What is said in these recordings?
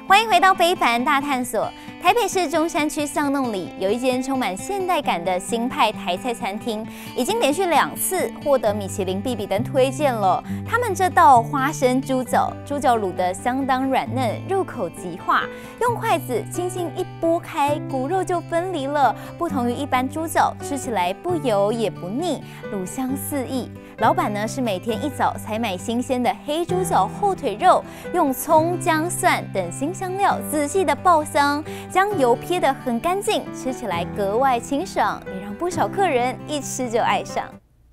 欢迎回到非凡大探索。台北市中山区巷弄里有一间充满现代感的新派台菜餐厅，已经连续2次获得米其林必比登推荐了。他们这道花生猪脚，猪脚卤得相当软嫩，入口即化，用筷子轻轻一拨开，骨肉就分离了。不同于一般猪脚，吃起来不油也不腻，卤香四溢。老板呢是每天一早采买新鲜的黑猪脚后腿肉，用葱、姜、蒜等辛香料仔细的爆香，将油撇得很干净，吃起来格外清爽，也让不少客人一吃就爱上。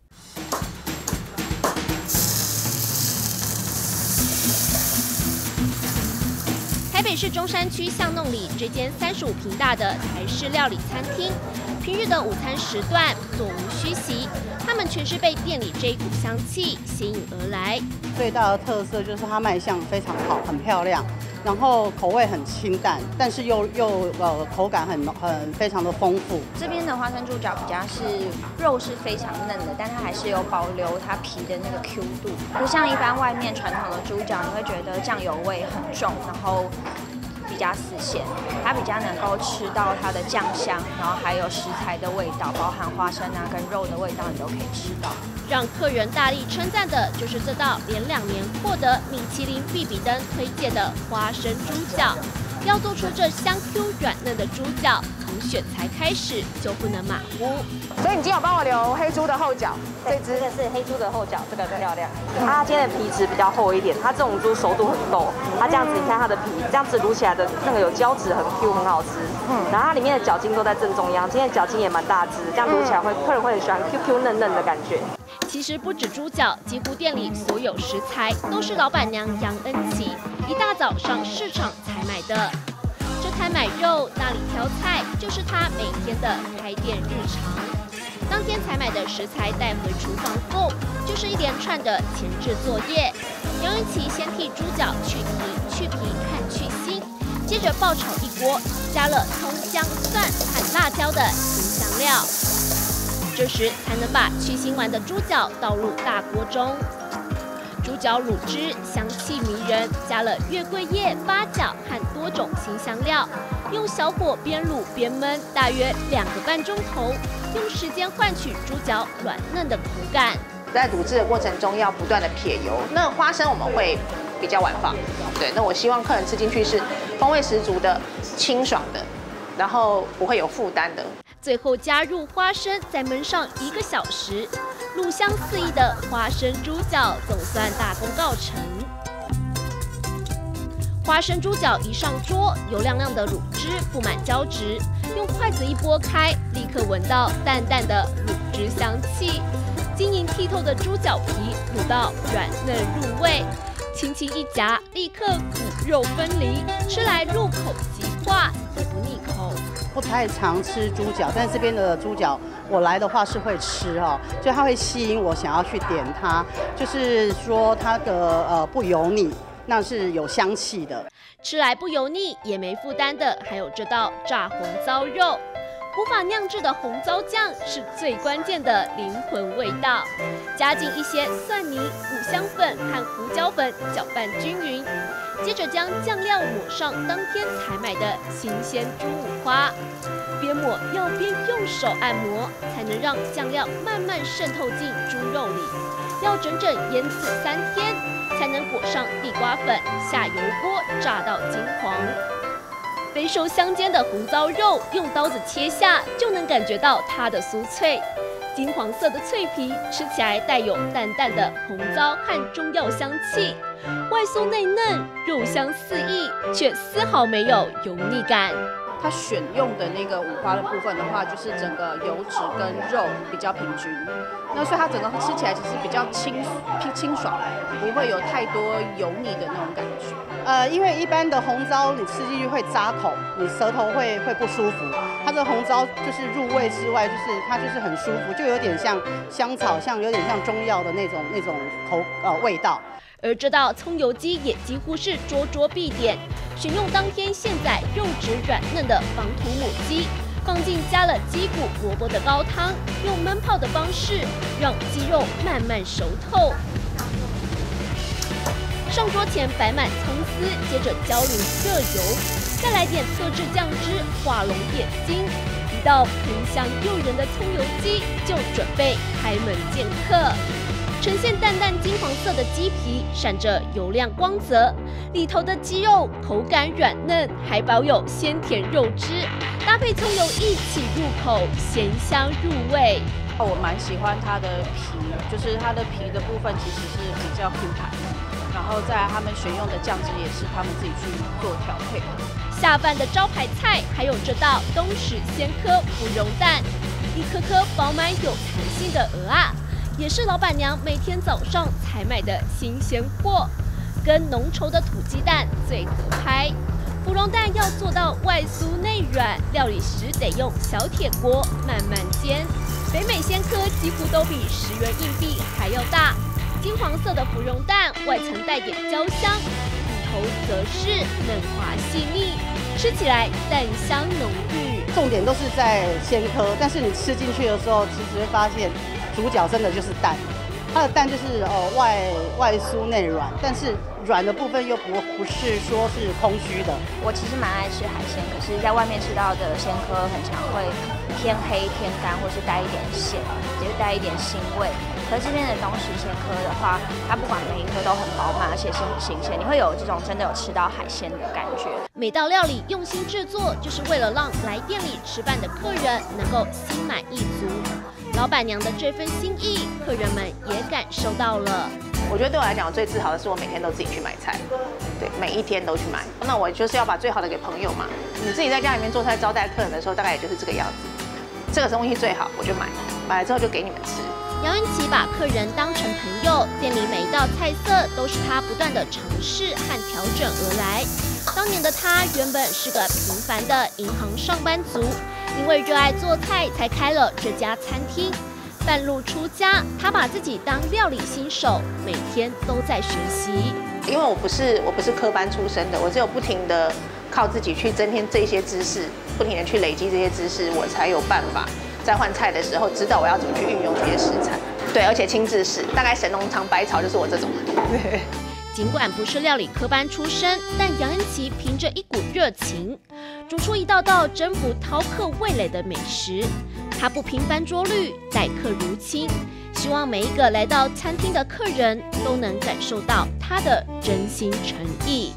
台北市中山区巷弄里这间35坪大的台式料理餐厅，平日的午餐时段座无虚席，他们全是被店里这一股香气吸引而来。 最大的特色就是它卖相非常好，很漂亮，然后口味很清淡，但是又口感非常的丰富。 这边的花生猪脚比较是肉是非常嫩的，但它还是有保留它皮的那个 Q 度，不像一般外面传统的猪脚，你会觉得酱油味很重，然后比较死咸，它比较能够吃到它的酱香，然后还有食材的味道，包含花生啊跟肉的味道，你都可以吃到。 让客人大力称赞的就是这道连2年获得米其林必比登推荐的花生猪脚。要做出这香 Q 软嫩的猪脚，从选材开始就不能马虎。 所以你今天有帮我留黑猪的后脚， 这只是黑猪的后脚，这个很漂亮。它今天的皮质比较厚一点，它这种猪熟度很够。它这样子，你看它的皮这样子卤起来的那个有胶质，很 Q， 很好吃。然后它里面的脚筋都在正中央，今天的脚筋也蛮大只，这样卤起来客人会很喜欢 QQ 嫩嫩的感觉。 其实不止猪脚，几乎店里所有食材都是老板娘杨恩琪一大早上市场采买的。这摊买肉，那里挑菜，就是她每天的开店日常。当天采买的食材带回厨房后，就是一连串的前置作业。杨恩琪先替猪脚去皮和去腥，接着爆炒一锅，加了葱、姜、蒜和辣椒的辛香料。这时才能把去腥完的猪脚倒入大锅中。猪脚卤汁香气迷人，加了月桂叶、八角和多种辛香料，用小火边卤边焖，大约2个半钟头，用时间换取猪脚软嫩的口感。 在卤制的过程中要不断的撇油，那花生我们会比较晚放，对，那我希望客人吃进去是风味十足的、清爽的，然后不会有负担的。 最后加入花生，再焖上1个小时，卤香四溢的花生猪脚总算大功告成。花生猪脚一上桌，油亮亮的卤汁布满胶质，用筷子一拨开，立刻闻到淡淡的卤汁香气。晶莹剔透的猪脚皮卤到软嫩入味，轻轻一夹，立刻骨肉分离，吃来入口即化，也不腻口。 不太常吃猪脚，但这边的猪脚我来的话是会吃哦，就它会吸引我想要去点它，就是说它的不油腻，那是有香气的。 吃来不油腻也没负担的，还有这道炸红糟肉。古法酿制的红糟酱是最关键的灵魂味道，加进一些蒜泥、五香粉和胡椒粉，搅拌均匀。接着将酱料抹上当天采买的新鲜猪五花，边抹要边用手按摩，才能让酱料慢慢渗透进猪肉里。要整整腌制3天，才能裹上地瓜粉，下油锅炸到金黄。肥熟香煎的红糟肉，用刀子切下就能感觉到它的酥脆。金黄色的脆皮，吃起来带有淡淡的红糟和中药香气，外酥内嫩，肉香四溢，却丝毫没有油腻感。 它选用的那个五花的部分的话，就是整个油脂跟肉比较平均，那所以它整个吃起来其实比较清爽，不会有太多油腻的那种感觉。 因为一般的红糟你吃进去会扎口，你舌头会不舒服。它这红糟就是入味之外，就是它就是很舒服，就有点像香草，有点像中药的那种味道。 而这道葱油鸡也几乎是桌桌必点，选用当天现宰肉质软嫩的防土母鸡，放进加了鸡骨、萝卜的高汤，用焖泡的方式让鸡肉慢慢熟透。 上桌前摆满葱丝，接着浇淋热油，再来点特制酱汁，画龙点睛。一道喷香诱人的葱油鸡就准备开门见客。呈现淡淡金黄色的鸡皮，闪着油亮光泽，里头的鸡肉口感软嫩，还保有鲜甜肉汁，搭配葱油一起入口，咸香入味。 我蛮喜欢它的皮，就是它的皮的部分其实是比较 Q 弹，然后在他们选用的酱汁也是他们自己去做调配的。 下饭的招牌菜还有这道东石鲜科芙蓉蛋，一颗颗饱满有弹性的鹅啊，也是老板娘每天早上采买的新鲜货，跟浓稠的土鸡蛋最合拍。芙蓉蛋要做到外酥内软，料理时得用小铁锅慢慢煎。北美鲜科几乎都比10元硬币还要大，金黄色的芙蓉蛋外层带点焦香，里头则是嫩滑细腻，吃起来蛋香浓郁。 重点都是在鲜科，但是你吃进去的时候，其实会发现主角真的就是蛋。它的蛋就是外酥内软，但是软的部分又不是说是空虚的。 我其实蛮爱吃海鲜，可是在外面吃到的鲜科很常会偏黑偏干，或是带一点咸，也会带一点腥味。可是这边的东石鲜科的话，它不管每一颗都很饱满，而且是很新鲜，你会有这种真的有吃到海鲜的感觉。 每道料理用心制作，就是为了让来店里吃饭的客人能够心满意足。老板娘的这份心意，客人们也感受到了。 我觉得对我来讲，我最自豪的是我每天都自己去买菜，对，每一天都去买。那我就是要把最好的给朋友嘛。你自己在家里面做菜招待客人的时候，大概也就是这个样子。这个东西最好，我就买，买了之后就给你们吃。 杨云琪把客人当成朋友，店里每一道菜色都是他不断的尝试和调整而来。当年的他原本是个平凡的银行上班族，因为热爱做菜才开了这家餐厅。半路出家，他把自己当料理新手，每天都在学习。 因为我不是科班出身的，我只有不停的靠自己去增添这些知识，不停的去累积这些知识，我才有办法在换菜的时候知道我要怎么去运用这些食材。对，而且亲自试，大概神农尝百草就是我这种人。对。 尽管不是料理科班出身，但杨恩琪凭着一股热情，煮出一道道征服饕客味蕾的美食。他不频繁桌绿，待客如亲，希望每一个来到餐厅的客人都能感受到他的真心诚意。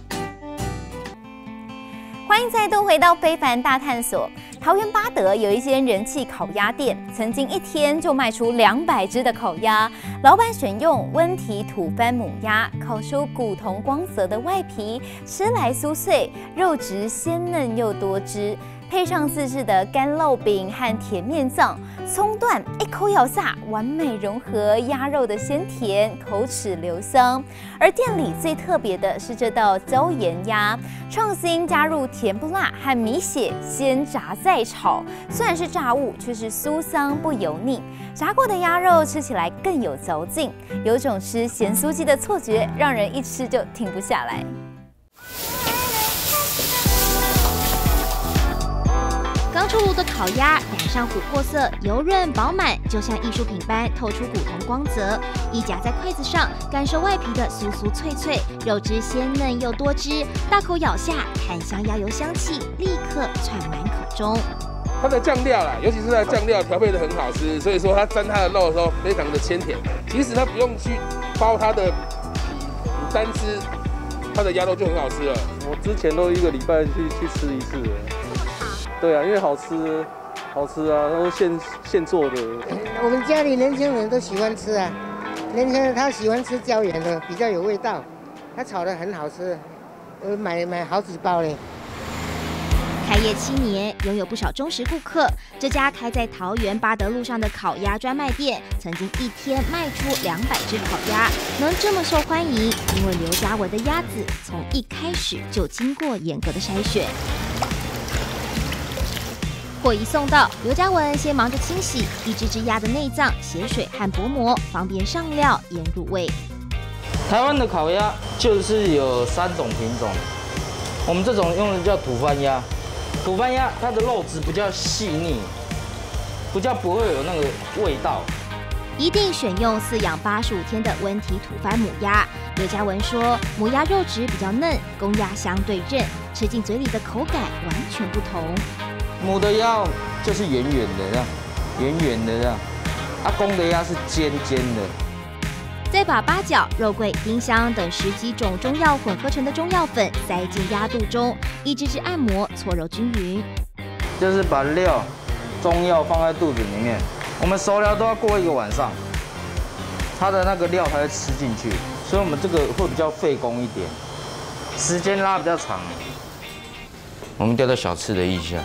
欢迎再度回到非凡大探索。桃园八德有一间人气烤鸭店，曾经一天就卖出200只的烤鸭。老板选用温体土番母鸭，烤出古铜光泽的外皮，吃来酥脆，肉质鲜嫩又多汁。配上自制的干烙饼和甜面酱，葱段一口咬下，完美融合鸭肉的鲜甜，口齿留香。而店里最特别的是这道椒盐鸭，创新加入甜不辣和米血，先炸再炒。虽然是炸物，却是酥香不油腻。炸过的鸭肉吃起来更有嚼劲，有种吃咸酥鸡的错觉，让人一吃就停不下来。 刚出炉的烤鸭染上琥珀色，油润饱满，就像艺术品般透出古铜光泽。一夹在筷子上，感受外皮的酥酥脆脆，肉质鲜嫩又多汁。大口咬下，炭香鸭油香气立刻窜满口中。 它的酱料啦，尤其是它的酱料调配的很好吃，所以说它沾它的肉的时候非常的鲜甜。其实它不用去包它的皮，你单吃它的鸭肉就很好吃了。 我之前都1个礼拜去吃一次了。对啊，因为好吃啊，都现做的。 我们家里年轻人都喜欢吃啊，年轻人他喜欢吃椒盐的，比较有味道，他炒的很好吃，我买好几包嘞。 开业7年，拥有不少忠实顾客。这家开在桃园八德路上的烤鸭专卖店，曾经一天卖出200只烤鸭，能这么受欢迎，因为刘嘉文的鸭子从一开始就经过严格的筛选。货一送到，刘嘉文先忙着清洗一只鸭的内脏、血水和薄膜，方便上料腌入味。 台湾的烤鸭就是有3种品种，我们这种用的叫土番鸭。土番鸭它的肉质比较细腻，比较不会有那个味道。 一定选用饲养85天的温体土番母鸭。刘嘉文说，母鸭肉质比较嫩，公鸭相对韧，吃进嘴里的口感完全不同。 母的鸭就是圆圆的这样，圆圆的这样，公的鸭是尖尖的。 再把八角、肉桂、丁香等10几种中药混合成的中药粉塞进鸭肚中，一支支按摩搓揉均匀。 就是把料、中药放在肚子里面，我们熟疗都要过1个晚上，它的那个料才会吃进去，所以我们这个会比较费工一点，时间拉比较长。我们吊到小刺的腋下，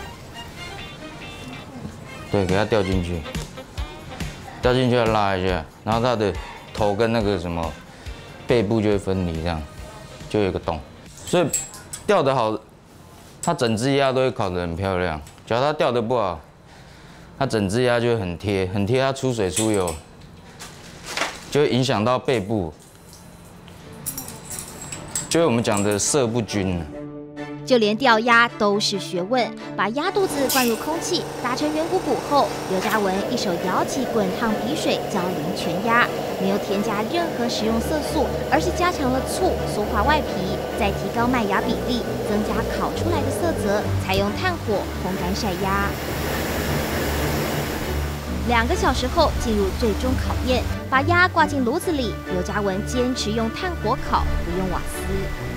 对，给它吊进去，吊进去要拉一下，然后它的头跟那个什么背部就会分离，这样就有一个洞，所以吊得好，它整只鸭都会烤得很漂亮。只要它吊得不好，它整只鸭就会很贴，它出水出油，就会影响到背部，就是我们讲的色不均。 就连吊鸭都是学问，把鸭肚子灌入空气，打成圆鼓鼓后，刘嘉文一手舀起滚烫皮水浇淋全鸭，没有添加任何食用色素，而是加强了醋酥化外皮，再提高麦芽比例，增加烤出来的色泽，采用炭火烘干晒鸭。2个小时后进入最终考验，把鸭挂进炉子里，刘嘉文坚持用炭火烤，不用瓦斯。